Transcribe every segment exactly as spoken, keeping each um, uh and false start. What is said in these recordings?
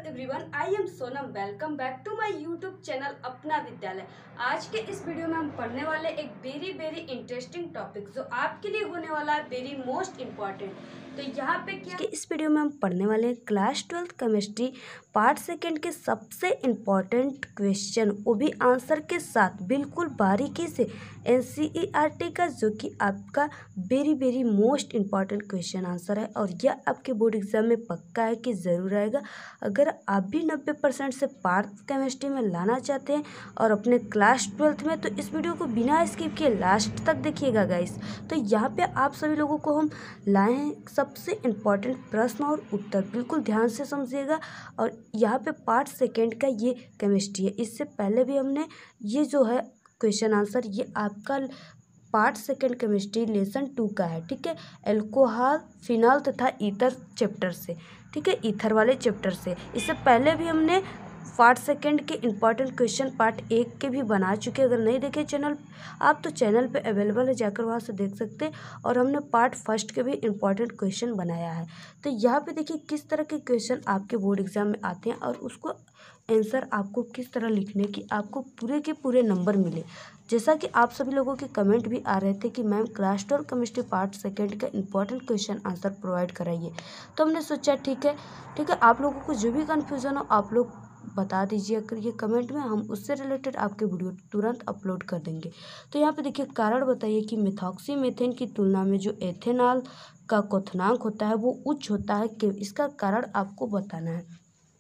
Everyone, I am Sonam. Welcome back to my YouTube channel Apna Vidyalaya. आज के इस वीडियो में हम पढ़ने वाले एक वेरी वेरी इंटरेस्टिंग टॉपिक जो आपके लिए होने वाला है वेरी मोस्ट इम्पॉर्टेंट। तो यहाँ पे क्या कि इस वीडियो में हम पढ़ने वाले हैं class twelfth chemistry part second के सबसे इम्पॉर्टेंट क्वेश्चन, वो भी आंसर के साथ बिल्कुल बारीकी से एनसीईआरटी का, जो कि आपका very very most important question answer है और यह आपके बोर्ड एग्जाम में पक्का है कि ज़रूर आएगा। अगर आप भी नब्बे परसेंट से पार्ट केमिस्ट्री में लाना चाहते हैं और अपने क्लास ट्वेल्थ में, तो इस वीडियो को बिना स्किप किए लास्ट तक देखिएगा गाइस। तो यहाँ पे आप सभी लोगों को हम लाए हैं सबसे इम्पॉर्टेंट प्रश्न और उत्तर, बिल्कुल ध्यान से समझिएगा। और यहाँ पे पार्ट सेकेंड का ये केमिस्ट्री है। इससे पहले भी हमने ये जो है क्वेश्चन आंसर, ये आपका part second chemistry lesson two का है, ठीक है। एल्कोहल, फिनॉल तथा ईथर चैप्टर से, ठीक है, ईथर वाले चैप्टर से। इससे पहले भी हमने पार्ट सेकेंड के इम्पॉर्टेंट क्वेश्चन पार्ट एक के भी बना चुके। अगर नहीं देखे चैनल आप, तो चैनल पे अवेलेबल है, जाकर वहाँ से देख सकते हैं। और हमने पार्ट फर्स्ट के भी इम्पॉर्टेंट क्वेश्चन बनाया है। तो यहाँ पे देखिए किस तरह के क्वेश्चन आपके बोर्ड एग्जाम में आते हैं और उसको आंसर आपको किस तरह लिखने की आपको पूरे के पूरे नंबर मिले। जैसा कि आप सभी लोगों के कमेंट भी आ रहे थे कि ma'am class twelve chemistry part second का इंपॉर्टेंट क्वेश्चन आंसर प्रोवाइड कराइए, तो हमने सोचा ठीक है ठीक है आप लोगों को जो भी कन्फ्यूज़न हो आप लोग बता दीजिए करिए कमेंट में, हम उससे रिलेटेड आपके वीडियो तुरंत अपलोड कर देंगे। तो यहाँ पे देखिए कारण बताइए कि मिथॉक्सी मीथेन की तुलना में जो एथेनॉल का क्वथनांक होता है वो उच्च होता है, कि इसका कारण आपको बताना है।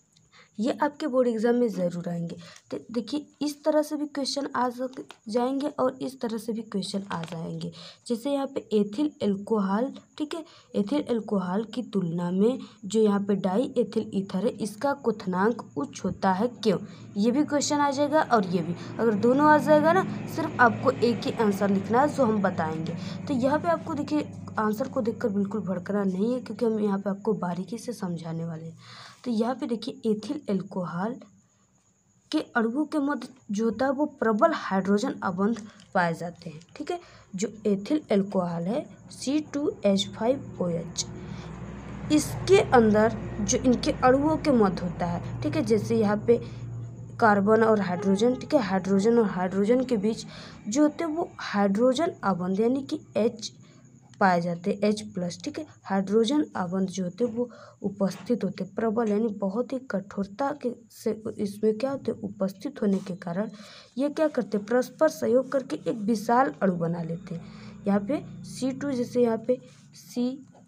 ये आपके बोर्ड एग्जाम में ज़रूर आएंगे। तो देखिए इस तरह से भी क्वेश्चन आ जाएंगे और इस तरह से भी क्वेश्चन आ जाएंगे। जैसे यहाँ पे एथिल एल्कोहल, ठीक है, एथिल एल्कोहल की तुलना में जो यहाँ पे डाई एथिल ईथर है, इसका क्वथनांक उच्च होता है, क्यों? ये भी क्वेश्चन आ जाएगा और ये भी। अगर दोनों आ जाएगा ना, सिर्फ आपको एक ही आंसर लिखना है जो हम बताएंगे। तो यहाँ पे आपको देखिए आंसर को देखकर बिल्कुल भड़कना नहीं है, क्योंकि हम यहाँ पे आपको बारीकी से समझाने वाले हैं। तो यहाँ पे देखिए एथिल एल्कोहल के अणुओं के मध्य जो होता है वो प्रबल हाइड्रोजन अबंध पाए जाते हैं, ठीक है। जो एथिल एल्कोहल है C two H five O H, इसके अंदर जो इनके अणुओं के मध्य होता है, ठीक है, जैसे यहाँ पे कार्बन और हाइड्रोजन, ठीक है, हाइड्रोजन और हाइड्रोजन के बीच जो होते हैं वो हाइड्रोजन अबंध यानी कि एच पाए जाते हैं, एच प्लस, ठीक है। हाइड्रोजन अबंध जो होते हैं वो उपस्थित होते हैं, प्रबल यानी बहुत ही कठोरता के से इसमें क्या होते हैं, उपस्थित होने के कारण ये क्या करते हैं, परस्पर सहयोग करके एक विशाल अणु बना लेते हैं। यहाँ पे सी टू, जैसे यहाँ पे सी,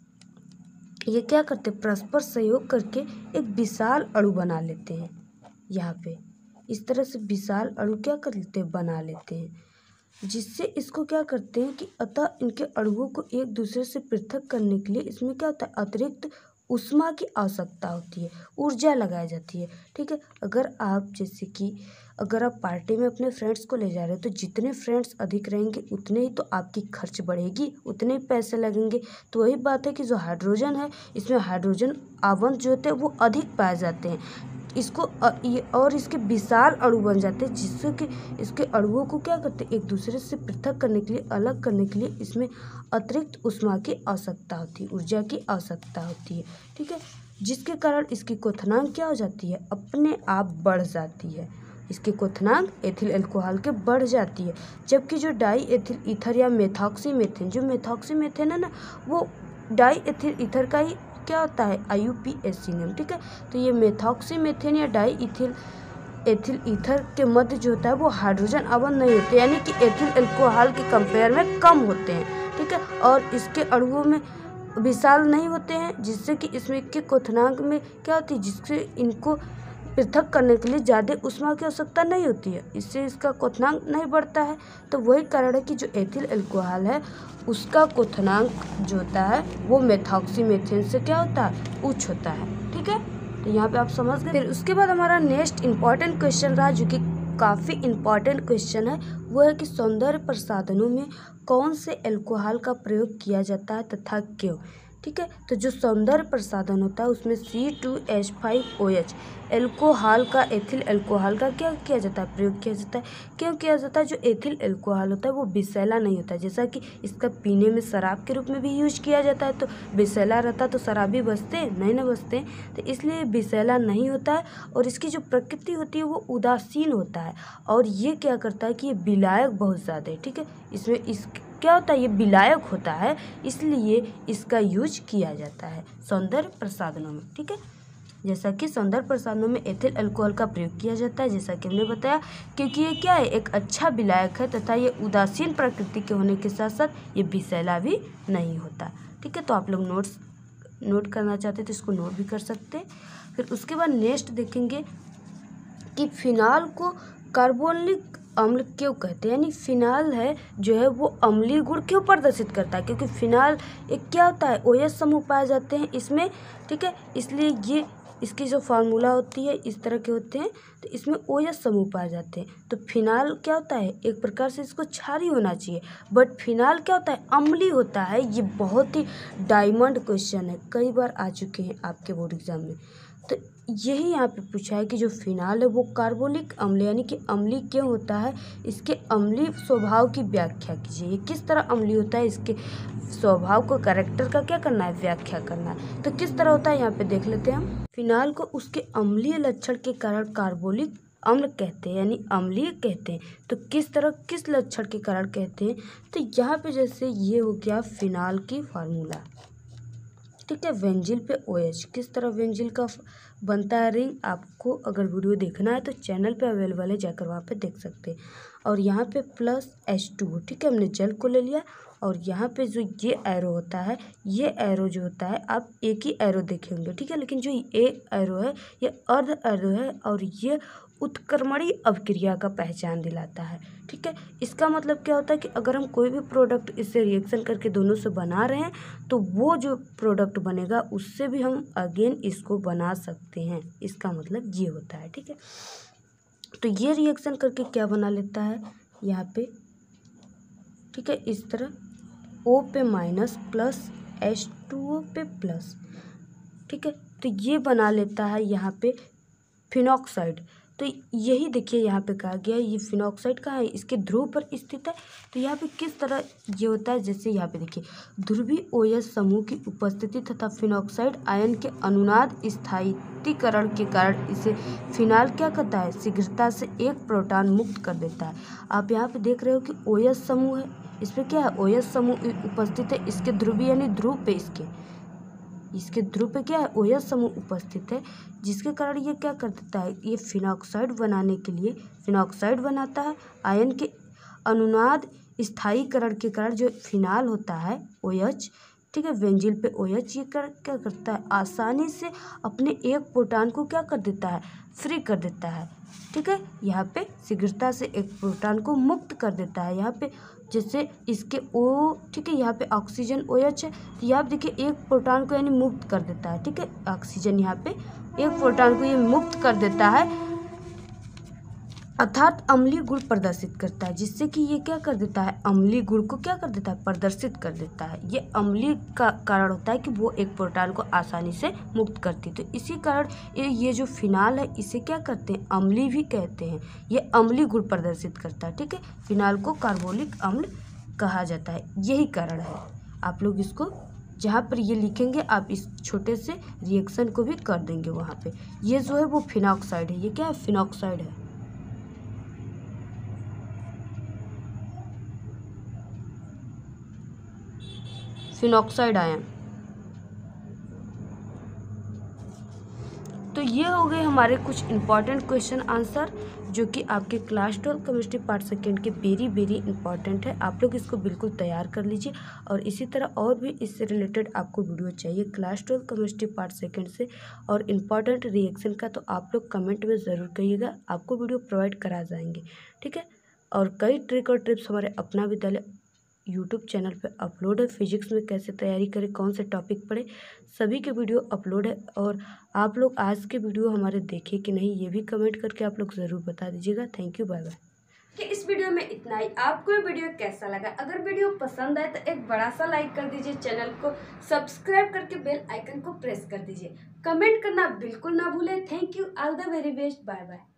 ये क्या करते हैं, परस्पर सहयोग करके एक विशाल अणु बना लेते हैं। यहाँ पे इस तरह से विशाल अणु क्या कर लेते हैं, बना लेते हैं, जिससे इसको क्या करते हैं कि अतः इनके अणुओं को एक दूसरे से पृथक करने के लिए इसमें क्या होता है, अतिरिक्त ऊष्मा की आवश्यकता होती है, ऊर्जा लगाई जाती है, ठीक है। अगर आप जैसे कि अगर आप पार्टी में अपने फ्रेंड्स को ले जा रहे हो, तो जितने फ्रेंड्स अधिक रहेंगे उतने ही तो आपकी खर्च बढ़ेगी, उतने ही पैसे लगेंगे। तो वही बात है कि जो हाइड्रोजन है, इसमें हाइड्रोजन अबंध जो होते हैं वो अधिक पाए जाते हैं, इसको और इसके विशाल अणु बन जाते हैं, जिससे कि इसके अणुओं को क्या करते हैं, एक दूसरे से पृथक करने के लिए, अलग करने के लिए इसमें अतिरिक्त ऊष्मा की आवश्यकता होती है, ऊर्जा की आवश्यकता होती है, ठीक है। जिसके कारण इसकी क्वथनांक क्या हो जाती है, अपने आप बढ़ जाती है। इसकी क्वथनांक एथिल एल्कोहल के बढ़ जाती है। जबकि जो डाई एथिल ईथर या मेथॉक्सी मीथेन, जो मेथॉक्सी मीथेन है ना, वो डाई एथिल ईथर का ही क्या होता है, I U P A C name, ठीक है। तो ये मेथॉक्सी मीथेन या डाई इथिल एथिल ईथर के मध्य जो होता है वो हाइड्रोजन अबंध नहीं होते, यानी कि एथिल एल्कोहल के कंपेयर में कम होते हैं, ठीक है। और इसके अणुओं में विशाल नहीं होते हैं, जिससे कि इसमें के क्वथनांक में क्या होती है, जिससे इनको पृथक करने के लिए ज़्यादा ऊष्मा की आवश्यकता नहीं होती है, इससे इसका क्वथनांक नहीं बढ़ता है। तो वही कारण है कि जो एथिल एल्कोहल है उसका क्वथनांक जो होता है वो मेथॉक्सी मीथेन से क्या होता है, उच्च होता है, ठीक है। तो यहाँ पे आप समझ गए। फिर उसके बाद हमारा नेक्स्ट इंपॉर्टेंट क्वेश्चन रहा, जो कि काफ़ी इंपॉर्टेंट क्वेश्चन है, वो है कि सौंदर्य प्रसाधनों में कौन से एल्कोहल का प्रयोग किया जाता है तथा क्यों। ठीक है। तो जो सौंदर्य प्रसाधन होता है उसमें C two H five O H alcohol का एथिल एल्कोहल का क्या किया जाता है, प्रयोग किया जाता है। क्यों किया जाता है? जो एथिल एल्कोहल होता है वो विषैला नहीं होता है, जैसा कि इसका पीने में शराब के रूप में भी यूज किया जाता है। तो विषैला रहता तो शराबी बचते नहीं ना बचते, तो इसलिए विषैला नहीं होता है। और इसकी जो प्रकृति होती है वो उदासीन होता है, और ये क्या करता है कि ये विलायक बहुत ज़्यादा है, ठीक है। इसमें इस क्या होता है, ये विलायक होता है, इसलिए इसका यूज किया जाता है सौंदर्य प्रसाधनों में, ठीक है। जैसा कि सौंदर्य प्रसाधनों में एथिल अल्कोहल का प्रयोग किया जाता है, जैसा कि हमने बताया, क्योंकि ये क्या है, एक अच्छा विलायक है तथा ये उदासीन प्रकृति के होने के साथ साथ ये विषैला भी नहीं होता, ठीक है। तो आप लोग नोट्स नोट करना चाहते तो इसको नोट भी कर सकते हैं। फिर उसके बाद नेक्स्ट देखेंगे कि फिनाल को कार्बोनिक अम्ल क्यों कहते हैं, यानी फिनाल है जो है वो अम्लीय गुण क्यों प्रदर्शित करता है, क्योंकि फिनाल एक क्या होता है, ओएच समूह पाए जाते हैं इसमें, ठीक है। इसलिए ये इसकी जो फार्मूला होती है इस तरह के होते हैं, तो इसमें ओएच समूह पाए जाते हैं। तो फिनाल क्या होता है, एक प्रकार से इसको क्षारीय होना चाहिए, बट फिनाल क्या होता है, अम्लीय होता है। ये बहुत ही डायमंड क्वेश्चन है, कई बार आ चुके हैं आपके बोर्ड एग्जाम में। तो यही यहाँ पे पूछा है कि जो फिनाल है वो कार्बोनिक अम्ल यानी कि अम्लीय क्यों होता है, इसके अम्लीय स्वभाव की व्याख्या कीजिए। ये किस तरह अम्लीय होता है, इसके स्वभाव को, कैरेक्टर का क्या करना है, व्याख्या करना है। तो किस तरह होता है यहाँ पे देख लेते हैं हम। फिनाल को उसके अम्लीय लक्षण के कारण कार्बोनिक अम्ल कहते हैं, यानी अम्लीय कहते हैं। तो किस तरह, किस लक्षण के कारण कहते हैं, तो यहाँ पे जैसे ये हो गया फिनाल की फार्मूला, ठीक है। वेंजिल पे ओएच, किस तरह वेंजिल का बनता है रिंग, आपको अगर वीडियो देखना है तो चैनल पे अवेलेबल है, जाकर वहाँ पे देख सकते हैं। और यहाँ पे प्लस एच टू, ठीक है, हमने जल को ले लिया। और यहाँ पे जो ये एरो होता है, ये एरो जो होता है, आप एक ही एरो देखे होंगे, ठीक है, लेकिन जो ये एरो है ये अर्ध एरो है, और ये उत्क्रमणीय अभिक्रिया का पहचान दिलाता है, ठीक है। इसका मतलब क्या होता है कि अगर हम कोई भी प्रोडक्ट इससे रिएक्शन करके दोनों से बना रहे हैं, तो वो जो प्रोडक्ट बनेगा उससे भी हम अगेन इसको बना सकते हैं, इसका मतलब ये होता है, ठीक है। तो ये रिएक्शन करके क्या बना लेता है यहाँ पे, ठीक है, इस तरह O पे minus plus H two O पे प्लस, ठीक है। तो ये बना लेता है यहाँ पे फिनॉक्साइड। तो यही देखिए यहाँ पे कहा गया है, ये फिनॉक्साइड कहाँ है, इसके ध्रुव पर स्थित है। तो यहाँ पे किस तरह ये होता है, जैसे यहाँ पे देखिए ध्रुवीय ओएच समूह की उपस्थिति तथा फिनॉक्साइड आयन के अनुनाद स्थायीकरण के कारण इसे फिनाल क्या करता है, शीघ्रता से एक प्रोटॉन मुक्त कर देता है। आप यहाँ पे देख रहे हो कि ओएच समूह है, इसमें क्या है, ओएच समूह उपस्थित है, इसके ध्रुवीय यानी ध्रुव पे इसके इसके ध्रुव पे क्या है, ओएच समूह उपस्थित है, जिसके कारण ये क्या कर देता है, ये फिनॉक्साइड बनाने के लिए फिनॉक्साइड बनाता है। आयन के अनुनाद स्थायीकरण के कारण जो फिनाल होता है ओएच, ठीक है, वेंजिल पे ओएच, ये कर क्या करता है, आसानी से अपने एक प्रोटॉन को क्या कर देता है, फ्री कर देता है, ठीक है। यहाँ पे शीघ्रता से एक प्रोटॉन को मुक्त कर देता है। यहाँ पे जैसे इसके O, ठीक है, यहाँ पे ऑक्सीजन OH है, तो यहाँ पे देखिए एक प्रोटॉन को यानी मुक्त कर देता है, ठीक है। ऑक्सीजन यहाँ पे एक प्रोटॉन को ये मुक्त कर देता है, अर्थात अम्लीय गुण प्रदर्शित करता है, जिससे कि ये क्या कर देता है, अम्लीय गुण को क्या कर देता है, प्रदर्शित कर देता है। ये अम्लीय का कारण होता है कि वो एक प्रोटॉन को आसानी से मुक्त करती है। तो इसी कारण ये ये जो फिनाल है इसे क्या करते हैं, अम्लीय भी कहते हैं, ये अम्लीय गुण प्रदर्शित करता है, ठीक है। फिनाल को कार्बोनिक अम्ल कहा जाता है, यही कारण है। आप लोग इसको जहाँ पर ये लिखेंगे आप इस छोटे से रिएक्शन को भी कर देंगे वहाँ पे। ये जो है वो फिनॉक्साइड है, ये क्या है, फिनॉक्साइड है। Phenoxide ion. तो ये हो गए हमारे कुछ इंपॉर्टेंट क्वेश्चन आंसर, जो कि आपके class twelve chemistry part second के वेरी वेरी इंपॉर्टेंट है। आप लोग इसको बिल्कुल तैयार कर लीजिए, और इसी तरह और भी इससे रिलेटेड आपको वीडियो चाहिए class twelve chemistry part second से और इम्पॉर्टेंट रिएक्शन का, तो आप लोग कमेंट में ज़रूर कहिएगा, आपको वीडियो प्रोवाइड करा जाएंगे, ठीक है। और कई ट्रिक और टिप्स हमारे अपना विद्यालय यूट्यूब चैनल पे अपलोड है। फिजिक्स में कैसे तैयारी करें, कौन से टॉपिक पढ़े, सभी के वीडियो अपलोड है। और आप लोग आज के वीडियो हमारे देखे कि नहीं, ये भी कमेंट करके आप लोग ज़रूर बता दीजिएगा। Thank you, bye bye. कि इस वीडियो में इतना ही। आपको ये वीडियो कैसा लगा? अगर वीडियो पसंद आए तो एक बड़ा सा लाइक कर दीजिए, चैनल को सब्सक्राइब करके बेल आइकन को प्रेस कर दीजिए, कमेंट करना बिल्कुल ना भूलें। Thank you, all the very best, bye bye.